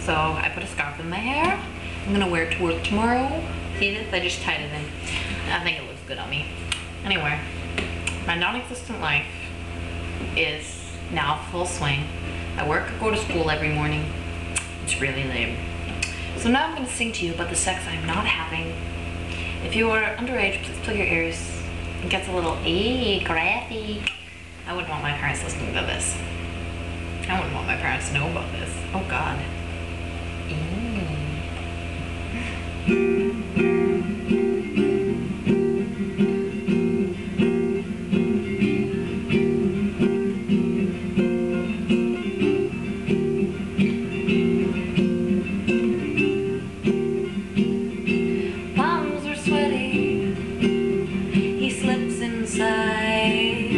So I put a scarf in my hair. I'm gonna wear it to work tomorrow. See this? I just tied it in. I think it looks good on me. Anyway, my non-existent life is now full swing. I work or go to school every morning. It's really lame. So now I'm gonna sing to you about the sex I'm not having. If you are underage, please plug your ears. It gets a little graphic. I wouldn't want my parents listening to this. I wouldn't want my parents to know about this. Oh God. Palms are sweaty. He slips inside.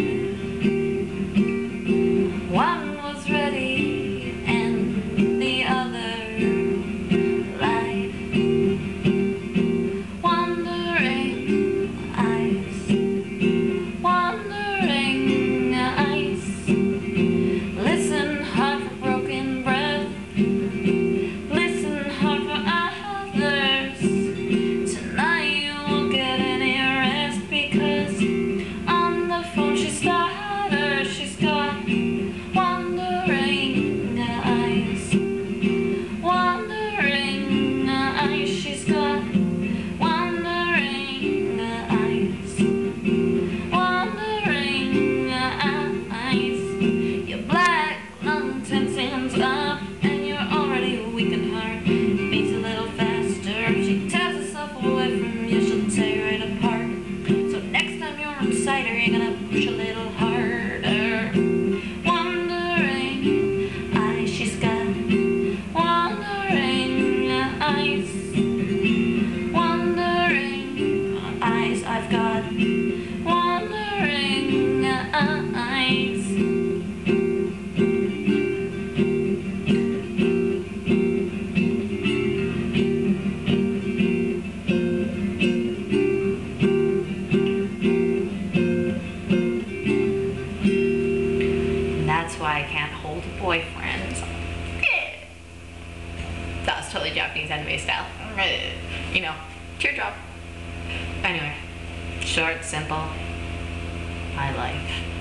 One was ready and the other lied. Wandering eyes, wandering eyes. Listen hard for broken breath. Listen hard for others. Tonight you won't get any rest because on the phone she stutters. She's got wandering eyes, wandering eyes. She's got wandering eyes, wandering eyes. Your black lung tension's up and you're already weak in heart. Beats a little faster. She tears herself away from you. She'll tear you right apart. So next time you're inside her, you're gonna push a little harder. Wandering eyes, she's got wandering eyes, wandering eyes. I've got wandering eyes. That's why I can't hold a boyfriend. That was totally Japanese anime style. You know, teardrop. Anyway, short, simple, my life.